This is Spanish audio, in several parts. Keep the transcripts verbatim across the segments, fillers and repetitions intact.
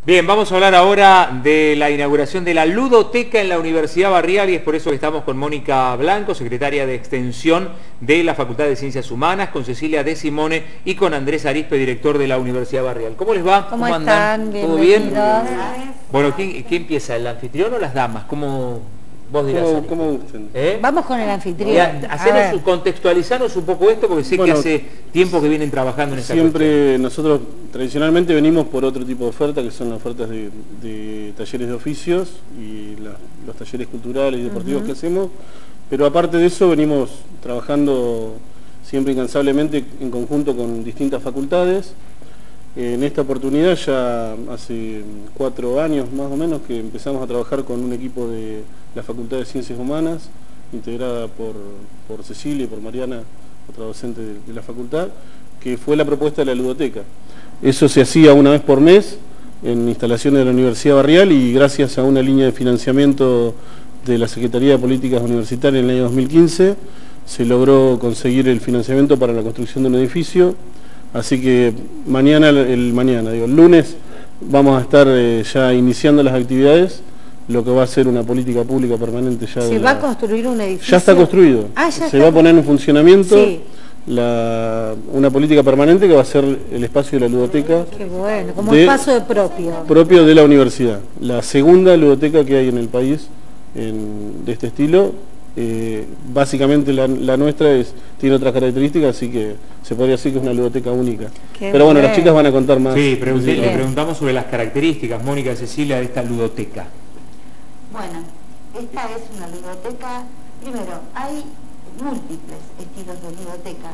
Bien, vamos a hablar ahora de la inauguración de la ludoteca en la Universidad Barrial y es por eso que estamos con Mónica Blanco, secretaria de Extensión de la Facultad de Ciencias Humanas, con Cecilia De Simone y con Andrés Arispe, director de la Universidad Barrial. ¿Cómo les va? ¿Cómo, ¿Cómo están? andan? ¿Todo bien? Bienvenidos. Bueno, ¿quién, ¿quién empieza? ¿El anfitrión o las damas? ¿Cómo vos dirás? ¿Cómo, cómo gusten? ¿Eh? Vamos con el anfitrión. Ya, hacenos, contextualizarnos un poco esto, porque sé Bueno, que hace tiempo que vienen trabajando en esta Siempre cuestión. nosotros tradicionalmente venimos por otro tipo de oferta, que son las ofertas de, de talleres de oficios y la, los talleres culturales y deportivos uh-huh. que hacemos, pero aparte de eso venimos trabajando siempre incansablemente en conjunto con distintas facultades. En esta oportunidad ya hace cuatro años más o menos que empezamos a trabajar con un equipo de la Facultad de Ciencias Humanas, integrada por, por Cecilia y por Mariana, otra docente de, de la facultad, que fue la propuesta de la ludoteca. Eso se hacía una vez por mes en instalaciones de la Universidad Barrial y gracias a una línea de financiamiento de la Secretaría de Políticas Universitarias en el año dos mil quince se logró conseguir el financiamiento para la construcción de un edificio. Así que mañana, el mañana, digo, el lunes, vamos a estar eh, ya iniciando las actividades, lo que va a ser una política pública permanente ya. ¿Se de va la... a construir un edificio? Ya está construido. Ah, ya Se está. va a poner en funcionamiento sí. la, una política permanente que va a ser el espacio de la ludoteca. Qué bueno, como de, espacio de propio. Propio de la universidad. La segunda ludoteca que hay en el país en, de este estilo. Eh, básicamente la, la nuestra es, tiene otras características, así que se podría decir que es una ludoteca única. Qué Pero bueno, bien. las chicas van a contar más. Sí, pregunté, le preguntamos sobre las características, Mónica y Cecilia, de esta ludoteca. Bueno, esta es una ludoteca. Primero, hay múltiples estilos de ludoteca.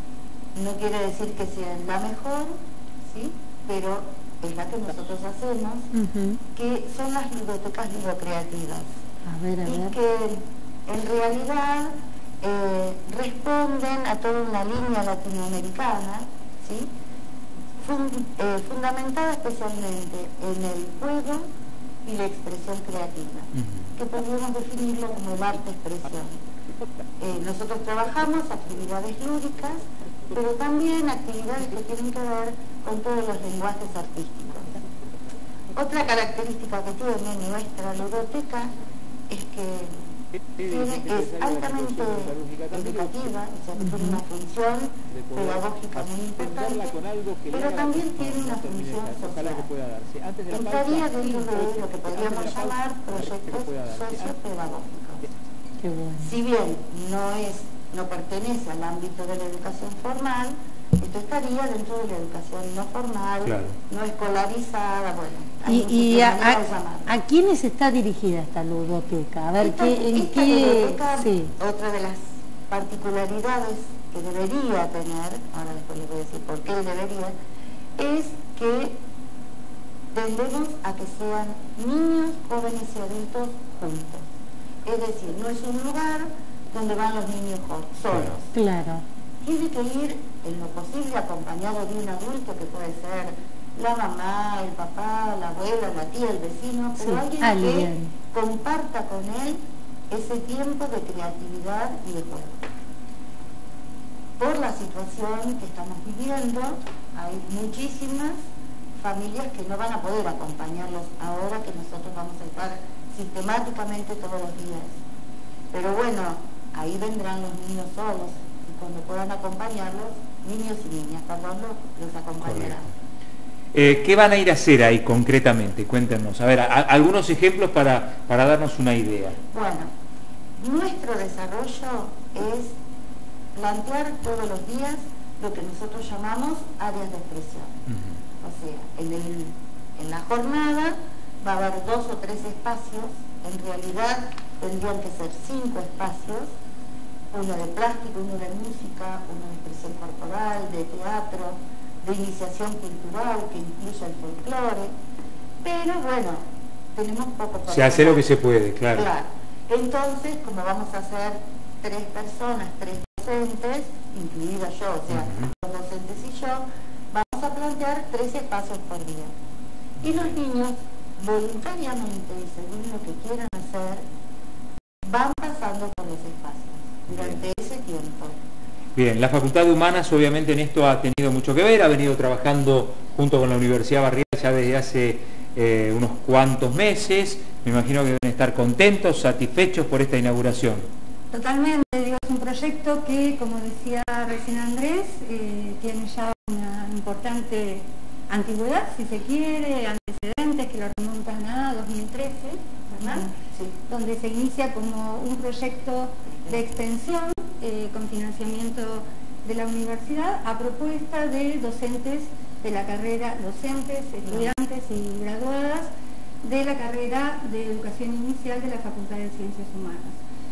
No quiere decir que sea la mejor, ¿sí? Pero es la que nosotros hacemos, uh-huh. que son las ludotecas ludocreativas. A ver, a ver. Y que en realidad eh, responden a toda una línea latinoamericana, ¿sí? Fund, eh, fundamentada especialmente en el juego y la expresión creativa, uh-huh. que podríamos definirlo como el arte-expresión. Eh, nosotros trabajamos actividades lúdicas, pero también actividades que tienen que ver con todos los lenguajes artísticos. Otra característica que tiene nuestra ludoteca es que tiene, es altamente educativa, o sea, que tiene una función pedagógica muy importante, pero también tiene una función social. Entraría dentro de lo que podríamos llamar proyectos sociopedagógicos. Si bien no es, no pertenece al ámbito de la educación formal, esto estaría dentro de la educación no formal, claro. no escolarizada, bueno. ¿Y, y a, a, a quiénes está dirigida esta ludoteca? A ver, esta, ¿qué, ¿en esta qué...? Ludoteca, sí. Otra de las particularidades que debería tener, ahora después les voy a decir por qué debería, es que tendemos a que sean niños, jóvenes y adultos juntos. Es decir, no es un lugar donde van los niños solos. Claro. Tiene que ir en lo posible acompañado de un adulto que puede ser la mamá, el papá, la abuela, la tía, el vecino, pero sí, alguien, alguien que comparta con él ese tiempo de creatividad y de juego. Por la situación que estamos viviendo, hay muchísimas familias que no van a poder acompañarlos ahora que nosotros vamos a estar sistemáticamente todos los días. Pero bueno, ahí vendrán los niños solos. Cuando puedan acompañarlos, niños y niñas, perdón, los acompañarán. Eh, ¿Qué van a ir a hacer ahí concretamente? Cuéntenos. A ver, a, a, algunos ejemplos para, para darnos una idea. Bueno, nuestro desarrollo es plantear todos los días lo que nosotros llamamos áreas de expresión. Uh-huh. O sea, en, el, en la jornada va a haber dos o tres espacios, en realidad tendrían que ser cinco espacios, uno de plástico, uno de música, uno de expresión corporal, de teatro, de iniciación cultural que incluye el folclore, pero bueno, tenemos poco para se hace lo que se puede, claro. claro. Entonces, como vamos a ser tres personas, tres docentes, incluida yo, o sea, uh-huh. los docentes y yo, vamos a plantear tres espacios por día. Y los niños, voluntariamente, según lo que quieran hacer, van pasando por los espacios durante ese tiempo. Bien, la Facultad de Humanas obviamente en esto ha tenido mucho que ver, ha venido trabajando junto con la Universidad Barrial ya desde hace eh, unos cuantos meses. Me imagino que deben estar contentos, satisfechos por esta inauguración. Totalmente, digo, es un proyecto que, como decía recién Andrés, eh, tiene ya una importante antigüedad, si se quiere, antecedentes que lo remontan a dos mil trece, ¿verdad? Sí. Donde se inicia como un proyecto de extensión eh, con financiamiento de la universidad a propuesta de docentes de la carrera, docentes, estudiantes y graduadas de la carrera de Educación Inicial de la Facultad de Ciencias Humanas.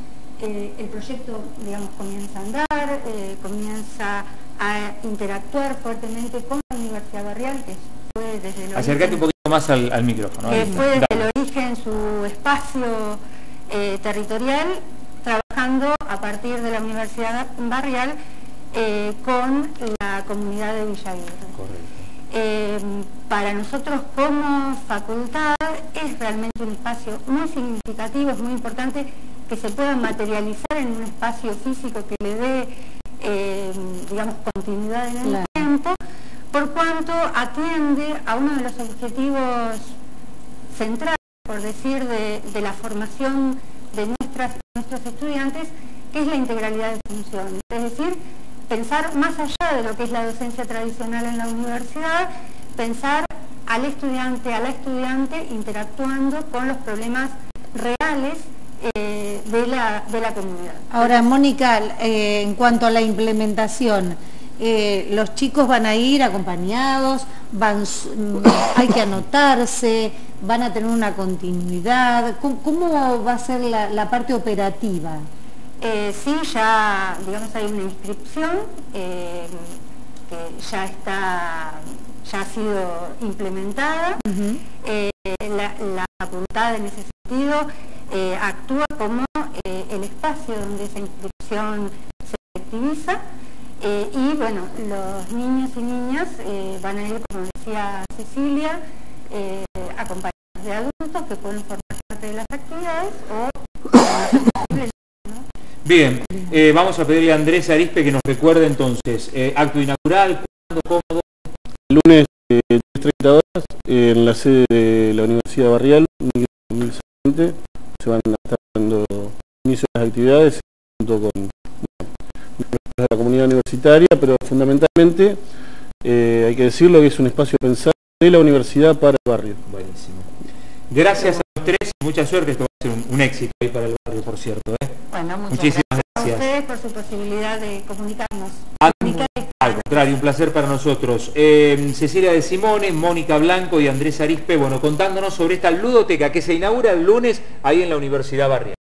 Eh, el proyecto, digamos, comienza a andar, eh, comienza a interactuar fuertemente con la Universidad Barrial, que fue desde el Acércate un poquito más al, al micrófono. Que ¿eh? fue desde el origen su espacio eh, territorial, trabajando a partir de la Universidad Barrial eh, con la comunidad de Villa Aguirre. Correcto. Eh, para nosotros como facultad es realmente un espacio muy significativo, es muy importante que se pueda materializar en un espacio físico que le dé, eh, digamos, continuidad en el claro. tiempo, por cuanto atiende a uno de los objetivos centrales, por decir, de, de la formación de nuestras, nuestros estudiantes, que es la integralidad de funciones. Es decir, pensar más allá de lo que es la docencia tradicional en la universidad, pensar al estudiante, a la estudiante interactuando con los problemas reales eh, de, la, de la comunidad. Ahora, Mónica, eh, en cuanto a la implementación, eh, los chicos van a ir acompañados, van, hay que anotarse, van a tener una continuidad. ¿Cómo, cómo va a ser la, la parte operativa? Eh, sí, ya, digamos, hay una inscripción eh, que ya está, ya ha sido implementada. Uh-huh. eh, la, la facultad en ese sentido eh, actúa como eh, el espacio donde esa inscripción se efectiviza eh, y bueno, los niños y niñas eh, van a ir, como decía Cecilia, eh, acompañados de adultos que pueden formar parte de las actividades o Bien, eh, vamos a pedirle a Andrés Arispe que nos recuerde entonces, eh, acto inaugural, ¿cuándo, cómodo? El lunes eh, diez treinta horas eh, en la sede de la Universidad Barrial, se van a estar dando inicio a las actividades junto con bueno, la comunidad universitaria, pero fundamentalmente eh, hay que decirlo que es un espacio pensado de la universidad para el barrio. Buenísimo. Gracias a los tres, mucha suerte, esto va a ser un, un éxito ahí para el barrio, por cierto. ¿eh? Bueno, muchas Muchísimas gracias, gracias a ustedes por su posibilidad de comunicarnos. Al, al contrario, un placer para nosotros. Eh, Cecilia De Simone, Mónica Blanco y Andrés Arispe, bueno, contándonos sobre esta ludoteca que se inaugura el lunes ahí en la Universidad Barrial.